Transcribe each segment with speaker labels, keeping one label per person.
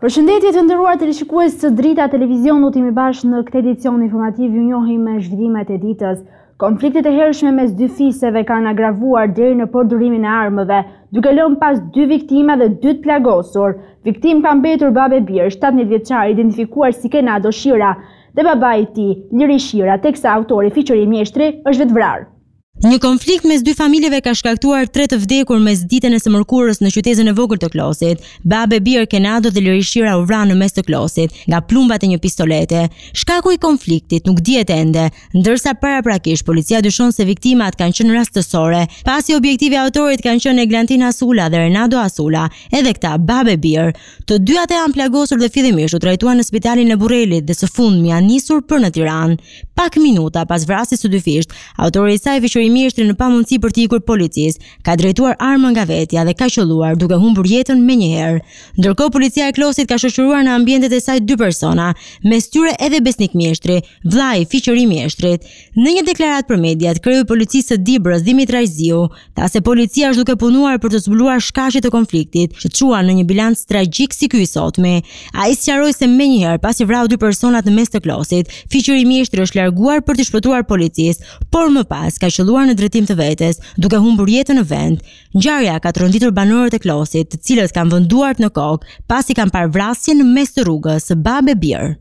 Speaker 1: Përshëndetje të nderuar teleshikues të Drita Televizion, do t'jemi bashkë në këtë edicion informativ. Ju njohim me zhvillimet e ditës. Konfliktet e hershme mes dy fiseve kanë agravuar deri në përdorimin e armëve, duke lënë pas 2 viktima dhe 2 të plagosur. Viktim ka mbetur babe Bir, 17 vjeçar, identifikuar si Kenado Shira, dhe babai i tij, Liri Shira, teksa autori Fiqëri Mjeshtri është vetë vrarë.
Speaker 2: Një konflikt mes dy familjeve ka shkaktuar 3 të vdekur mes ditën e së mërkurës në qytetin e vogël të Klosit. Babe Bir, Kenado dhe Liri Shira u vranë në mes të Klosit nga plumbat e një pistolete. Shkaku i konfliktit nuk dihet ende, ndërsa paraprakisht policia dyshon se viktimat kanë qenë rastësore, pasi objektivi autorit kanë qenë Eglantin Asula dhe Renado Asula, edhe këta babe Bir. Të dy ata janë plagosur dhe fillimisht u trajtuan në spitalin e Burrelit dhe së fundmi janë nisur për në Tiranë. Pak minuta pas vrasjes së dy fisht, autori i saj Fiqëri Mjeshtri në pamundësi për t'i ikur policisë, ka drejtuar armën nga vetja dhe ka qelluar duke humbur jetën menjëherë. Ndërkohë policia e Klosit ka shoqëruar në ambientet e saj 2 persona, mes tyre edhe Besnik Mjeshtri, vllai i Fiqëri Mjeshtrit. Në një deklaratë për mediat, kreu i policisë së Dibrës, Dimitraj Ziu, tha se policia është duke punuar për të zbuluar shkaqet e konfliktit, që çuan në një bilanc tragjik si ky i sotmi. Ai sqaroi se menjëherë pasi vrau 2 personat në mes të Klosit, Fiqëri Mjeshtri është larguar për të shpëtuar policisë, por më pas ka qelluar në drejtim të vetes, duke humbur jetën në vend. Ngjarja ka tronditur banorët e Klosit, të cilët kanë vënë duart në kokë pasi kanë parë vrasjen në mes të rrugës së babe Bir.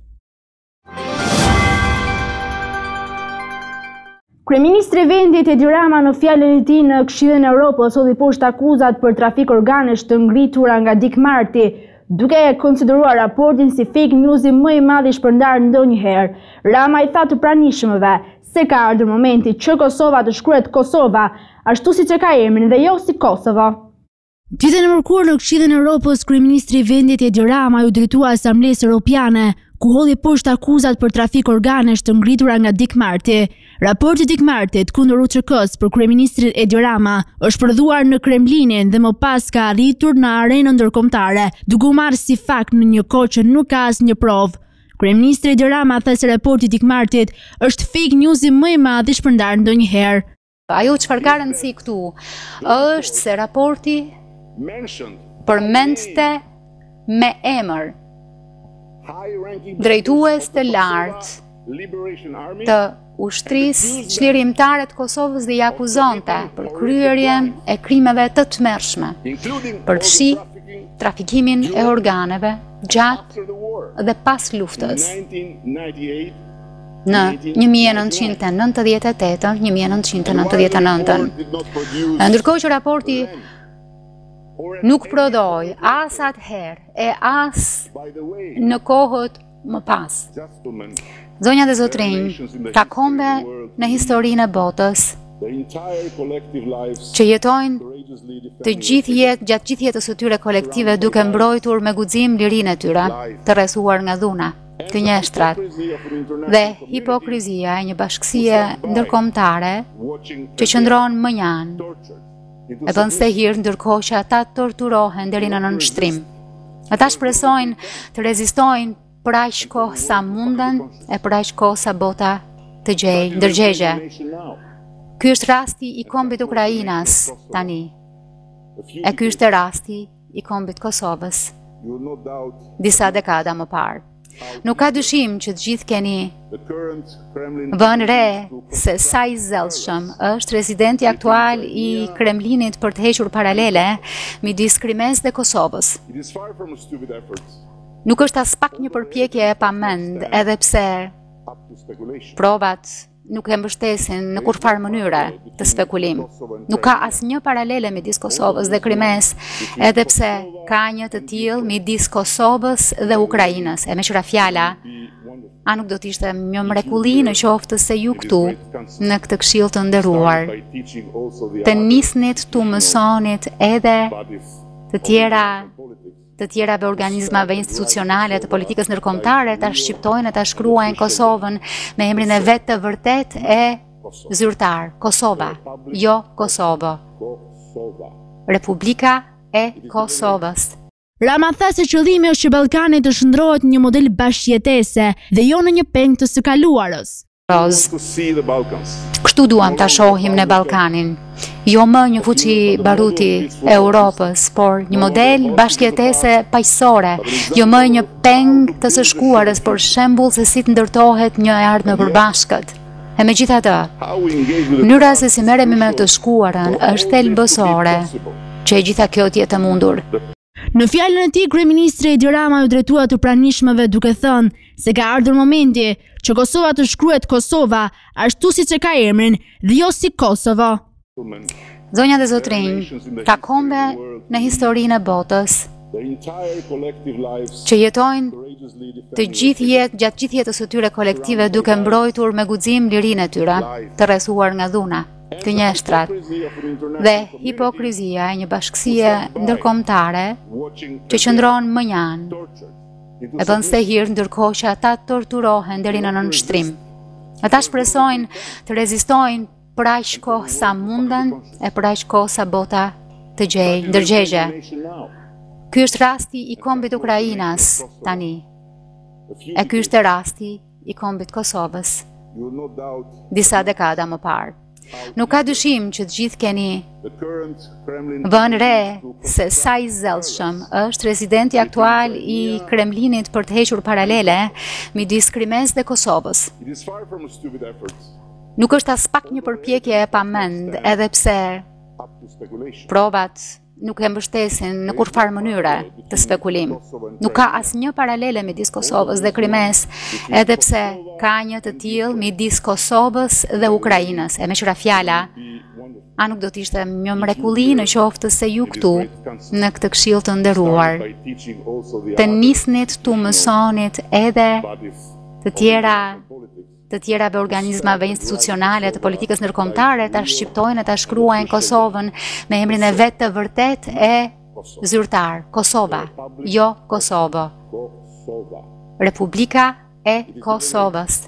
Speaker 1: Kryeministri i vendit Edi Rama në fjalën e tij në Këshillin e Evropës solli poshtë akuzat për trafik organesh të ngritura nga Dik Marti, duke e konsideruar raportin si fake news i më i madh i shpërndarë ndonjëherë. Rama i tha të pranishmëve se ka ardhur momenti që Kosova të shkruhet Kosova, ashtu siç e ka emrin dhe jo si Kosovo. Ditën e mërkurë në Këshillin e Evropës, kryeministri i vendit Edi Rama u drejtua Asamblesë Evropiane, ku holli poshtë akuzat për trafik organesh të ngritura nga Dik Marti. Raporti Dik Martit kundër UÇK-s për kryeministrin Edi Rama është prodhuar në Kremlinin dhe më pas ka arritur në arenën ndërkombëtare, duke u marrë si fakt në një kohë që nuk ka asnjë provë. Kryeministri Edi Rama tha se raporti Dik Martit është fake news i më i madh i shpërndarë ndonjëherë.
Speaker 3: Ajo çfarë ka rëndësi këtu është se raporti përmendte me emër drejtues të lartë të ushtrisë çlirimtare të Kosovës dhe i akuzonte për kryerjen e krimeve të tmerrshme, përfshi trafikimin e organeve gjatë dhe pas luftës në 1998-1999. Ndërkohë që raporti nuk prodhoi as atëherë e as në kohët më pas. Zonja dhe zotrinj, ka kombe në historinë e botës që jetojnë gjatë gjithë jetës së tyre kolektive duke mbrojtur me guxim lirinë e tyre, të rrethuar nga dhuna, gënjeshtrat dhe hipokrizia e një bashkësie ndërkombëtare që qëndron më njanë, e bën se hir ndërkohë që ata torturohen deri në nënshtrim. Ata shpresojnë të rezistojnë për aq kohë sa munden e për aq kohë sa bota të ndërgjegje. Ky është rasti i kombit Ukrainas tani. E ky është rasti i kombit Kosovës disa dekada më parë. Nuk ka dyshim që të gjithë keni vënë re se sa i zellshëm është residenti aktual i Kremlinit për të hequr paralele midis Krimes dhe Kosovës. Nuk është as pak një përpjekje e pamend, edhe pse provat nuk e mbështesin në kurrfarë mënyre të spekulim. Nuk ka asnjë paralele midis Kosovës dhe Krimes, edhe pse ka një të tillë midis Kosovës dhe Ukrainës. E me qëra fjala, a nuk do t'ishte një mrekulli në qoftë se ju këtu, në këtë këshill të nderuar, të nisnit të mësonit edhe të tjerave organizmave institucionale të politikës ndërkombëtare ta shqiptojnë e ta shkruajnë Kosovën me emrin e vet të vërtet e zyrtar, Kosova, jo Kosovo. Republika e Kosovës.
Speaker 1: Rama tha se qëllimi është që Ballkani të shndrohet në një model bashkëjetese dhe jo në një peng të së kaluarës.
Speaker 3: Kështu duam ta shohim në Ballkanin. Jo më një fuqi baruti e Europës, por një model bashkëjetese paqësore. Jo më një peng të së shkuarës, por shembull se si të ndërtohet një e ardhmë përbashkët. E megjithatë, mënyra se si merremi me të shkuarën është thelbësore që e gjitha kjo të jetë mundur.
Speaker 1: Në fjalën e tij, kryeministri Edi Rama u drejtua të pranishmëve duke thënë se ka ardhur momenti që Kosova të shkruhet Kosova ashtu siç e ka emrin dhe jo si Kosovo.
Speaker 3: Zonja dhe zotrinj, ka kombe në historinë e botës që jetojnë gjatë gjithë jetës së tyre kolektive duke mbrojtur me guxim lirinë e tyre, të rrethuar nga dhuna, gënjeshtrat dhe hipokrizia e një bashkësie ndërkombëtare që qëndron më njanë e bën se hirë ndërkohë që ata torturohen deri në nënshtrim. Ata shpresojnë të rezistojnë për aq kohë sa munden e për aq kohë sa bota të ndërgjegje. Ky është rasti i kombit Ukrainas tani. E ky është rasti i kombit Kosovës disa dekada më parë. Nuk ka dyshim që të gjithë keni vënë re se sa i zellshëm është residenti aktual i Kremlinit për të hequr paralele midis Krimes dhe Kosovës. Nuk është as pak një përpjekje e pamend, edhe pse provat nuk e mbështesin në kurrfarë mënyre të spekulim. Nuk ka asnjë paralele midis Kosovës dhe Krimes, edhe pse ka një të tillë midis Kosovës dhe Ukrainës. E me qëra fjala, a nuk do t'ishte një mrekulli në qoftë se ju këtu, në këtë këshill të nderuar, të nisnit të mësonit edhe të tjerave organizmave institucionale të politikës ndërkombëtare ta shqiptojnë e ta shkruajnë Kosovën me emrin e vet të vërtet e zyrtar, Kosova, jo Kosovo. Republika e Kosovës.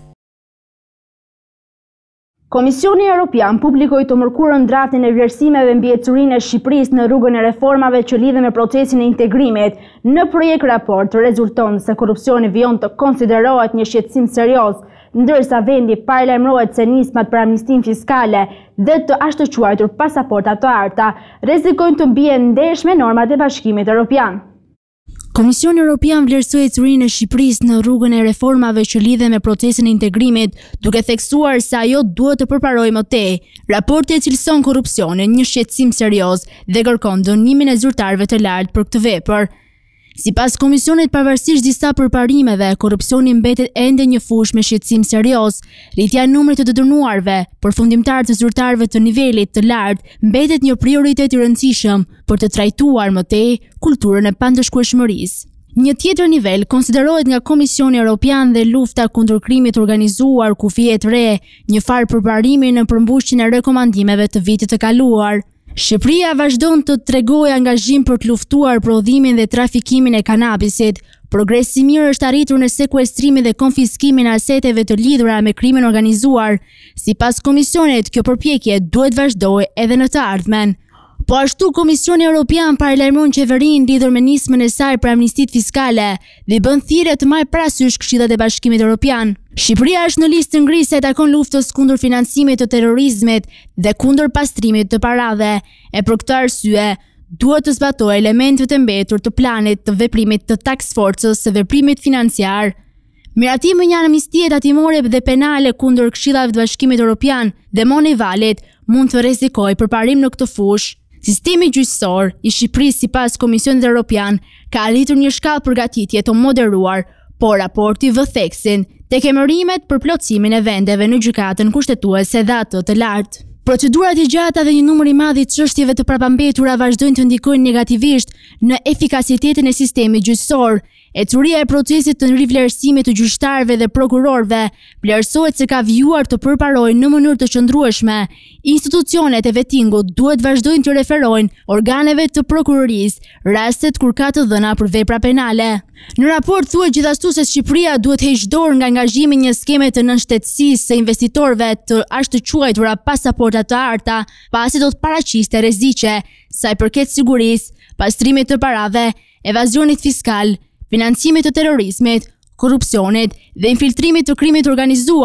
Speaker 1: Komisioni Evropian publikoi të mërkurën draftin e vlerësimeve mbi ecurinë e Shqipërisë në rrugën e reformave që lidhen me procesin e integrimit. Në projekt raport rezulton se korrupsioni vijon të konsiderohet një shqetësim serioz, ndërsa vendi paralajmërohet se nismat për amnistin fiskale dhe të ashtu quajtur pasaporta të arta rrezikojnë të mbijnë ndesh me normat e Bashkimit Evropian. Komisioni Evropian vlerësoi ecurinë e Shqipërisë në rrugën e reformave që lidhen me procesin e integrimit, duke theksuar se ajo duhet të përparojë më tej. Raporti e cilëson korrupsionin një shqetësim serioz dhe kërkon dënimin e zyrtarëve të lartë për këtë vepër. Sipas komisionit, pavarësisht disa përparimeve, korrupsioni mbetet ende një fushë me shqetësim serioz. Rritja e numrit të dënuarve, përfundimtar të zyrtarëve të nivelit të lartë, mbetet një prioritet i rëndësishëm për të trajtuar më tej kulturën e pandëshkueshmërisë. Një tjetër nivel konsiderohet nga Komisioni Evropian dhe lufta kundër krimit organizuar, ku fihet re një farë përparimi në përmbushjen e rekomandimeve të vitit të kaluar. Shqipëria vazhdon të tregojë angazhim për të luftuar prodhimin dhe trafikimin e kanabisit. Progres i mirë është arritur në sekuestrimin dhe konfiskimin e aseteve të lidhura me krimin organizuar. Sipas komisionit, kjo përpjekje duhet vazhdojë edhe në të ardhmen. Po ashtu, Komisioni Evropian paralajmëron qeverinë lidhur me nismën e saj për amnistitë fiskale dhe bën thirrje të marrë parasysh Këshillat e Bashkimit Evropian. Shqipëria është në listë ngrisë se takon luftës kundër financimit të terrorizmit dhe kundër pastrimit të parave. E për këtë arsye, duhet të zbatojë elementet e mbetur të planit të veprimit të task force-s së veprimit financiar. Miratimi një amnistie tatimore dhe penale kundër Këshillave të Bashkimit Evropian dhe Moni Valit mund të rrezikojë përparim në këtë fushë. Sistemi gjyqësor i Shqipërisë sipas Komisionit Evropian ka arritur një shkallë përgatitje të moderuar, por raporti vë theksin tek emërimet për plotësimin e vendeve në gjykatën kushtetuese dhe atë të lartë. Procedurat i gjata dhe një numër i madh i çështjeve të prapambetura vazhdojnë të ndikojnë negativisht në efikasitetin e sistemit gjyqësor. Ecuria e procesit të rivlerësimit të gjyqtarëve dhe prokurorëve vlerësohet se ka vijuar të përparojnë në mënyrë të qëndrueshme. Institucionet e vettingut duhet vazhdojnë të referojnë organeve të prokurorisë rastet kur ka të dhëna për vepra penale. Në raport thuhet gjithashtu se Shqipëria duhet heqë dorë nga angazhimi një skeme të nënshtetësisë së investitorëve të ashtu quajtura pasaporta të arta, pasi do të paraqiste rreziqe sa i përket sigurisë, pastrimit të parave, evazionit fiskal, financimit të terrorizmit, korrupsionit dhe infiltrimit të krimit organizuar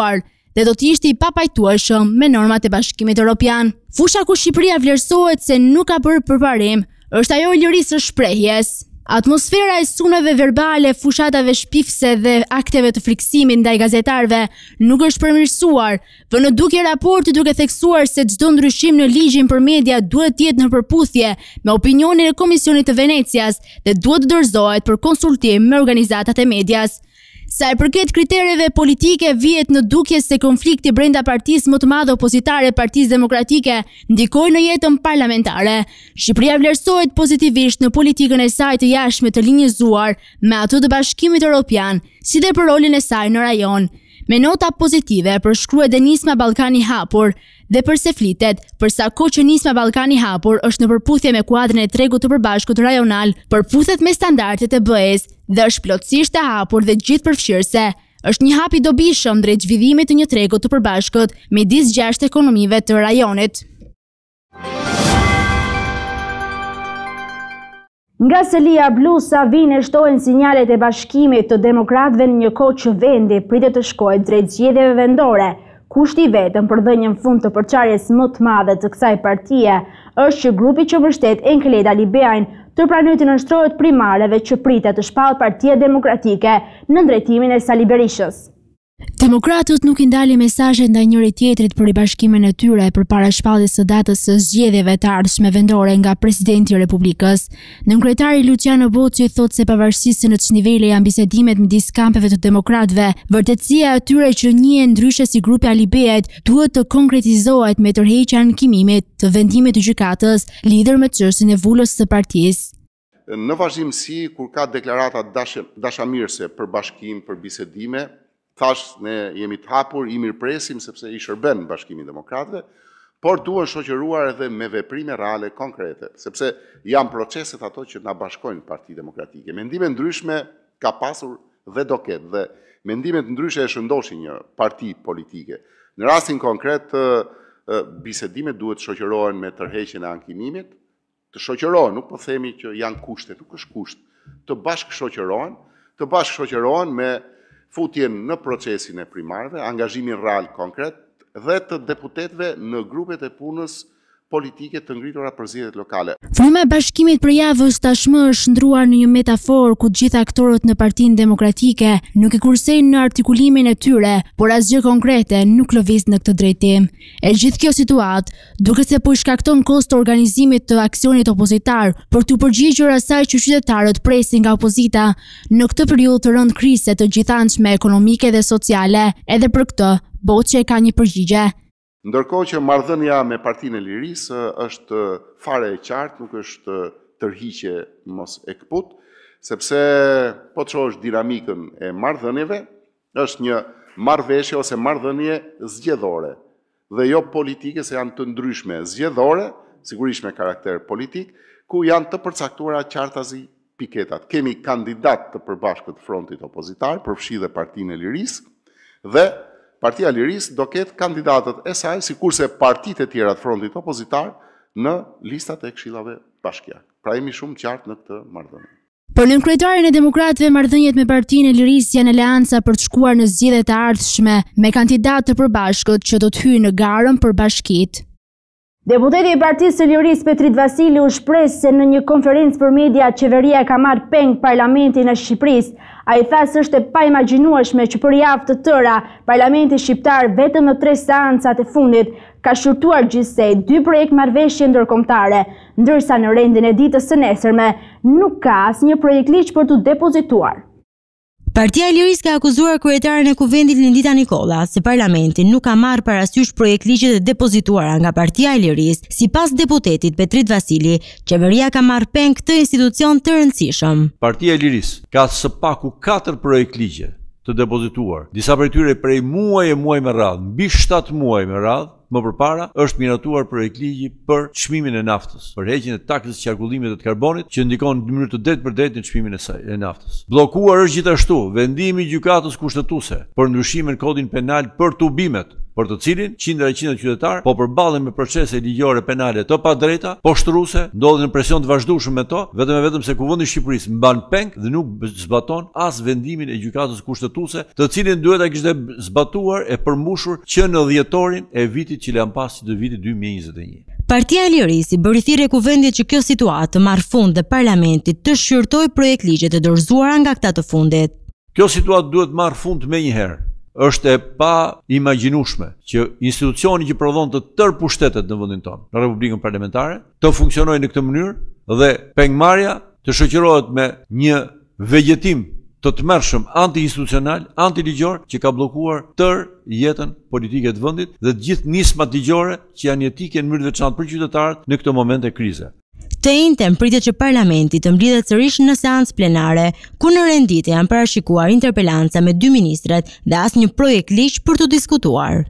Speaker 1: dhe do të ishte i papajtueshëm me normat e Bashkimit Evropian. Fusha ku Shqipëria vlerësohet se nuk ka bërë përparim është ajo e lirisë së shprehjes. Atmosfera e suneve verbale, fushatave shpifse dhe akteve të friksimit ndaj gazetarëve nuk është përmirësuar, vënë dukje raporti duke theksuar se çdo ndryshim në ligjin për media duhet të jetë në përputhje me opinionin e Komisionit të Venecias dhe duhet të dorëzohet për konsultim me organizatat e medias. Sa e përket kriterjeve politike, vihet në dukje se konflikti brenda partisë më të madhe opozitare, Partisë Demokratike, ndikoi në jetën parlamentare. Shqipëria vlerësohet pozitivisht në politikën e saj të jashtme të linjëzuar me atë të Bashkimit Evropian, si dhe për rolin e saj në rajon. Me nota pozitive përshkruhet Nisma Ballkani Hapur dhe përse flitet përsa kohë që Nisma Ballkani Hapur është në përputhje me kuadrin e tregut të përbashkët rajonal, përputhet me standardet e BE-s dhe është plotësisht e hapur dhe gjithëpërfshirëse. Është një hap i dobishëm drejt zhvillimit të një tregu të përbashkët midis 6 ekonomive të rajonit.
Speaker 4: Nga selia blu Savin e shtohen sinjalet e Bashkimit të Demokratëve në një kohë që vendi pritet të shkojë drejt zgjedhjeve vendore. Kushti i vetëm për dhënien fund të përçarjes më të madhe të kësaj partie është që grupi që mbështet Enkeled Alibeajn të pranojë të nënshtrohet primareve që pritet të shpallë Partia Demokratike në drejtimin e Sali Berishës.
Speaker 1: Demokratët nuk i ndalin mesazhe ndaj njëri tjetrit për ribashkimin e tyre përpara shpalljes së datës së zgjedhjeve të ardhshme vendore nga presidenti i Republikës. Nënkryetari Luciano Boci thotë se pavarësisht se në ç'nivele janë bisedimet midis kampeve të demokratëve, vërtetësia e tyre që njihen ndryshe si grupi Alibeajt duhet të konkretizohet me tërheqja e ankimimit të vendimit të gjykatës lidhur me çështjen e vulës së partisë.
Speaker 5: Në vazhdimsi, kur ka deklarata dashamirëse për bashkim, për bisedime, thash ne jemi të hapur, i mirëpresim sepse i shërben Bashkimi Demokratëve, por duhen shoqëruar edhe me veprime reale konkrete, sepse janë proceset ato që na bashkojnë Parti Demokratike. Mendime ndryshme ka pasur dhe do ketë, dhe mendimet ndryshe e shëndoshin një parti politike. Në rastin konkret, bisedimet duhet të shoqërohen me tërheqjen e ankimimit, të shoqërohen, nuk po themi që janë kushte, nuk është kusht, të bashkë shoqërohen me futjen në procesin e primarëve, angazhimin real konkret dhe të deputetëve në grupet e punës politike të ngritura për zgjedhjet lokale.
Speaker 1: Fryma e bashkimit për javës tashmë është ndruar në një metaforë ku të gjithë aktorët në Partinë Demokratike nuk e kursejnë në artikulimin e tyre, por asgjë konkrete nuk lëviz në këtë drejtim. E gjithë kjo situatë, duke se po i shkakton kosto organizimit të aksionit opozitar për të përgjigjur asaj që qytetarët presin nga opozita në këtë periudhë të rënd krize të gjithanshme ekonomike dhe sociale, edhe për këtë Boçi ka një përgjigje.
Speaker 5: Ndërkohë që marrëdhënia me Partinë e Lirisë është fare e qartë, nuk është tërhiqje mos e kput, sepse po të shohësh dinamikën e marrëdhënieve, është një marrëveshje ose marrëdhënie zgjedhore, dhe jo politike, se janë të ndryshme. Zgjedhore, sigurisht me karakter politik, ku janë të përcaktuara qartazi piketat. Kemi kandidat të përbashkët frontit opozitar, përfshi dhe Partinë e Lirisë, dhe Partia Lirisë do ketë kandidatët e saj, sikurse partitë e tjera të frontit opozitar në listat e këshillave bashkiake. Pra jemi shumë qartë në këtë marrëdhënie.
Speaker 1: Për nënkryetarin e demokratëve, marrëdhëniet me Partinë e Lirisë janë aleanca për të shkuar në zgjedhjet e ardhshme me kandidatë të përbashkët që do të hyjnë në garën për bashkitë.
Speaker 4: Deputeti i Partisë së Lirisë Petrit Vasili u shpreh se në një konferencë për media qeveria ka marrë peng Parlamentin e Shqipërisë. Ai tha se është e paimagjinueshme që për javë të tëra Parlamenti shqiptar vetëm në 3 seancat e fundit ka shqyrtuar gjithsej 2 projekt marrëveshje ndërkombëtare, ndërsa në rendin e ditës së nesërme nuk ka asnjë projekt ligj për të depozituar.
Speaker 2: Partia e Lirisë ka akuzuar kryetaren e Kuvendit Lindita Nikolla se parlamenti nuk ka marrë parasysh projekt ligjet e depozituara nga Partia e Lirisë. Sipas deputetit Petrit Vasili, qeveria ka marrë peng këtë institucion të rëndësishëm.
Speaker 6: Partia e Lirisë ka së paku 4 projekt ligje të depozituar. Disa prej tyre prej muaj me radhë, mbi 7 muaj me radhë. Më përpara është miratuar projekt ligji për çmimin e naftës, për heqjen e taksës qarkullimit të karbonit që ndikon në mënyrë të drejtë në çmimin e naftës. Bllokuar është gjithashtu vendimi i gjykatës kushtetuese për ndryshimin në kodin penal për tubimet për të cilin qindra e qindra qytetarë po përballen me procese ligjore penale të padrejta, poshtruese, ndodhin në presion të vazhdueshëm me to, vetëm se Kuvendi i Shqipërisë mban peng dhe nuk zbaton as vendimin e gjykatës kushtetuese, të cilin duhet ta kishte zbatuar e përmbushur që në dhjetorin e vitit që lan pas të vitit 2021.
Speaker 2: Partia e Lirisë bëri thirrje Kuvendit që kjo situatë të marrë fund dhe Parlamentit të shqyrtojë projekt ligje të dorëzuara nga këta të fundit.
Speaker 6: Kjo situatë duhet marrë fund menjëherë. Është e pa imagjinueshme që institucioni që prodhon të tërë pushtetet në vendin tonë, në Republikën Parlamentare, të funksionojë në këtë mënyrë dhe pengmarrja të shoqërohet me një vegjetim të tmerrshëm anti-institucional, anti-ligjor që ka bllokuar tërë jetën politike të vendit dhe të gjithë nismat ligjore që janë jetike në mënyrë të veçantë për qytetarët në këto momente krize.
Speaker 2: Të njëjtën pritet që Parlamenti të mblidhet sërish në seancë plenare, ku në renditje janë parashikuar interpelanca me 2 ministrat dhe asnjë projekt ligj për të diskutuar.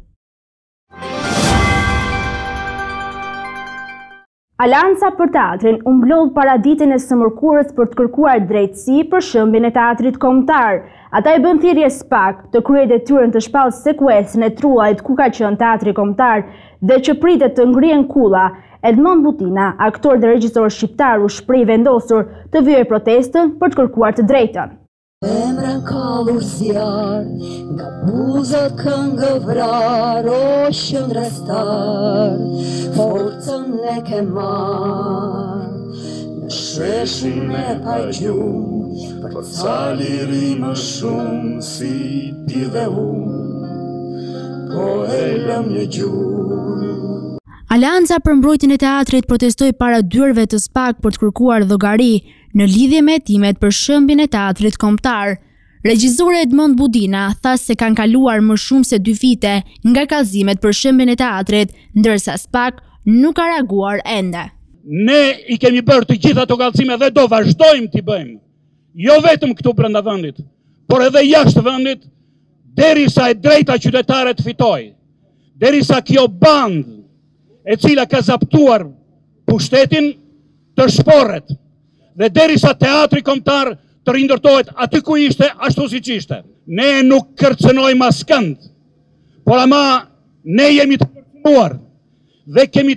Speaker 1: Alianca për teatrin u mblodh para ditën e së mërkurës për të kërkuar drejtësi për shëmbjen e teatrit kombëtar. Ata i bën thirrje SPAK të kryejë detyrën të shpallë sekuestrën e trullait ku ka qenë teatri kombëtar dhe që pritet të ngrihen kulla. Edmond Butina, aktor dhe regjisor shqiptar, u shpreh vendosur të vyejë protestën për të kërkuar të drejtën.
Speaker 7: Emra kallur zjar, nga buzët këngë vrar, o shëndrestar, forcën e ke marr, në shreshin e pajgjum, për cali ri më shumë si ti dhe unë, po e lëm një gjurë.
Speaker 1: Alianca për mbrojtjen e teatrit protestoi para dyerve të SPAK për të kërkuar llogari në lidhje me hetimet për shëmbjen e teatrit kombëtar. Regjizori Edmond Butina tha se kanë kaluar më shumë se 2 vite nga kallëzimet për shëmbjen e teatrit, ndërsa SPAK nuk ka reaguar ende.
Speaker 8: Ne i kemi bërë të gjitha ato kallëzime dhe do vazhdojmë t'i bëjmë. Jo vetëm këtu brenda vendit, por edhe jashtë vendit, derisa e drejta qytetare të fitojë. Derisa kjo bandë e cila ka zaptuar pushtetin të shporret dhe derisa teatri kombëtar të rindërtohet aty ku ishte ashtu siç ishte. Ne nuk kërcënojmë askënd, por ama ne jemi të kërcënuar dhe kemi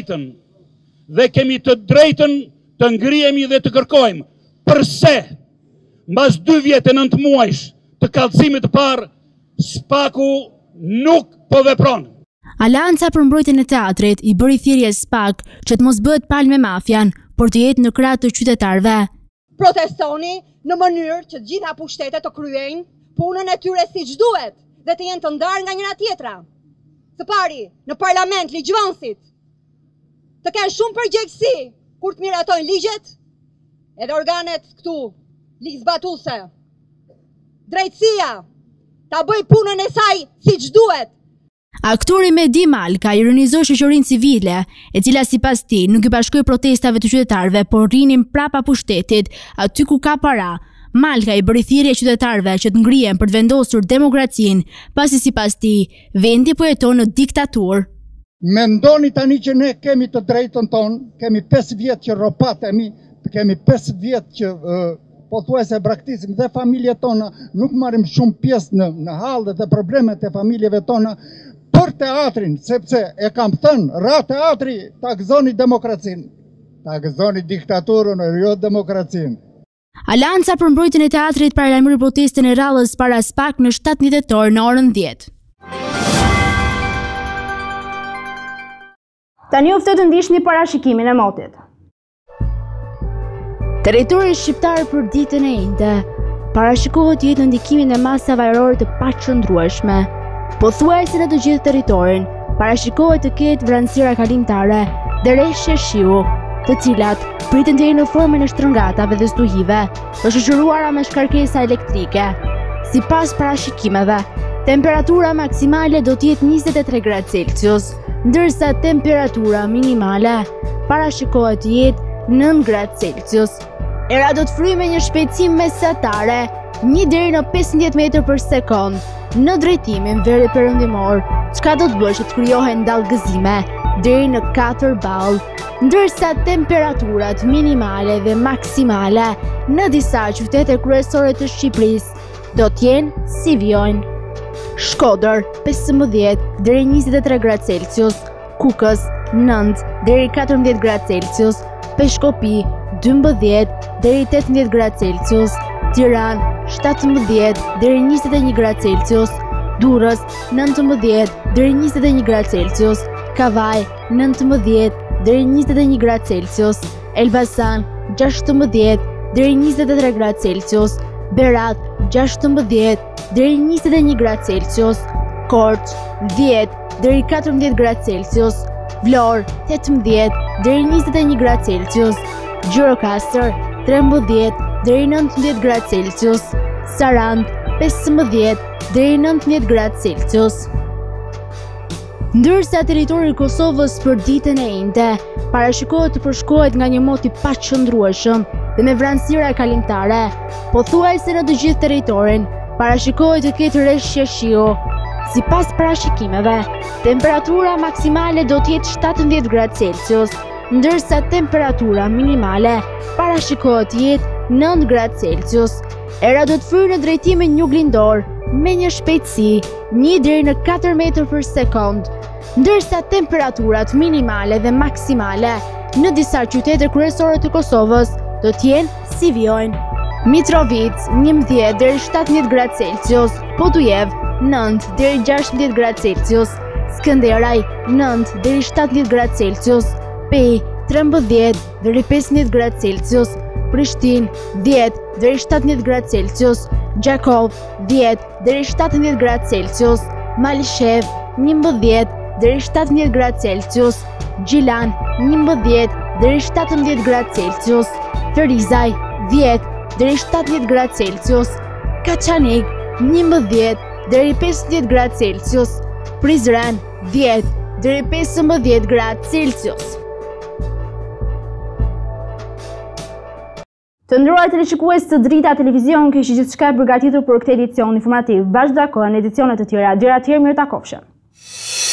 Speaker 8: të drejtën të ngrihemi dhe të kërkojmë. Përse mbas 2 vjet e 9 muajsh të kallëzimit të parë SPAK-u nuk po vepron?
Speaker 1: Alianca për mbrojtjen e teatrit i bëri thirrje SPAK që të mos bëhet palë me mafian, por të jetë në krah të qytetarëve.
Speaker 9: Protestoni në mënyrë që të gjitha pushtetet të kryejnë punën e tyre siç duhet dhe të jenë të ndarë nga njëra tjetra. Së pari, në parlament ligjvënësit të kenë shumë përgjegjësi kur të miratojnë ligjet, edhe organet këtu ligjzbatuese. Drejtësia ta bëj punën e saj siç duhet.
Speaker 1: Aktori Mehdi Malka ironizoi shoqërinë civile, e cila sipas tij nuk i bashkoi protestave të qytetarëve, por rinin prapa pushtetit, aty ku ka para. Malka i bëri thirrje qytetarëve që të ngrihen për të vendosur demokracinë, pasi sipas tij vendi po jeton në diktaturë.
Speaker 10: Mendoni tani që ne kemi të drejtën tonë, kemi 5 vjet që rropatemi, kemi 5 vjet që pothuajse braktisim dhe familjet tona, nuk marrim shumë pjesë në hallet dhe problemet e familjeve tona. Për teatrin, sepse e kam thënë, ra teatri, ta gëzoni demokracinë, ta gëzoni diktaturën, jo demokracinë.
Speaker 1: Alianca për mbrojtjen e teatrit paralajmëroi protestën e rrallës para SPAK në 7 dhjetor në orën 10. Tani u ftoj të ndiqni parashikimin e motit. Territori shqiptar për ditën e njëjtë parashikohet të jetë në ndikimin e masave ajrore të paqëndrueshme. Pothuajse në të gjithë territorin parashikohet të ketë vranësira kalimtare dhe rreshje shiu, të cilat priten të jenë në formën e shtrëngatave dhe stuhive, të shoqëruara me shkarkesa elektrike. Sipas parashikimeve, temperatura maksimale do të jetë 23 gradë Celsius, ndërsa temperatura minimale parashikohet të jetë 9 gradë Celsius. Era do të fryjë me një shpejtësi mesatare 1 deri në 15 metër për sekond në drejtimin veriperëndimor, çka do të bëjë që të krijohen dallgëzime deri në 4 ball, ndërsa temperaturat minimale dhe maksimale në disa qytete kryesore të Shqipërisë do të jenë si vijojnë. Shkodër 15 deri 23 gradë Celsius, Kukës 9 deri 14 gradë Celsius, Peshkopi 12 deri 18 gradë Celsius, Tiranë 17 deri 21 gradë Celsius, Durrës 19 deri 21 gradë Celsius, Kavaj 19 deri 21 gradë Celsius, Elbasan 16 deri 23 gradë Celsius, Berat 16 deri 21 gradë Celsius, Korç 10 deri 14 gradë Celsius, Vlorë 18 deri 21 gradë Celsius, Gjirokastër 13 deri 19 gradë Celsius, Sarandë 15 deri 19 gradë Celsius. Ndërsa territori i Kosovës për ditën e njëjtë parashikohet të përshkruhet nga një mot i paqëndrueshëm dhe me vranësira kalimtare, pothuajse në të gjithë territorin parashikohet të ketë rreshje shiu. Sipas parashikimeve, temperatura maksimale do të jetë 17 gradë Celsius, ndërsa temperatura minimale parashikohet të jetë 9 gradë Celsius. Era do të fryjë në drejtimin juglindor me një shpejtësi 1 deri në 4 metër për sekond, ndërsa temperaturat minimale dhe maksimale në disa qytete kryesore të Kosovës do të jenë si vijojnë: Mitrovic 11 deri 17 gradë Celsius, Podujev 9 deri 16 gradë Celsius, Skënderaj 9 deri 17 gradë Celsius, Pej 13 deri 15 gradë Celsius, Prishtinë 10 deri 17 gradë Celsius, Gjakov 10 deri 17 gradë Celsius, Malishev 11 deri 17 gradë Celsius, Gjilan 11 deri 17 gradë Celsius, Ferizaj 10 deri 17 gradë Celsius, Kaçanik 11 deri 15 gradë Celsius, Prizren 10 deri 15 gradë Celsius.
Speaker 4: Të nderuar teleshikues të Drita Televizion, kjo ishte gjithçka e përgatitur për këtë edicion informativ. Bashkë në edicionet të tjera. Deri atëherë, mirë takofshëm.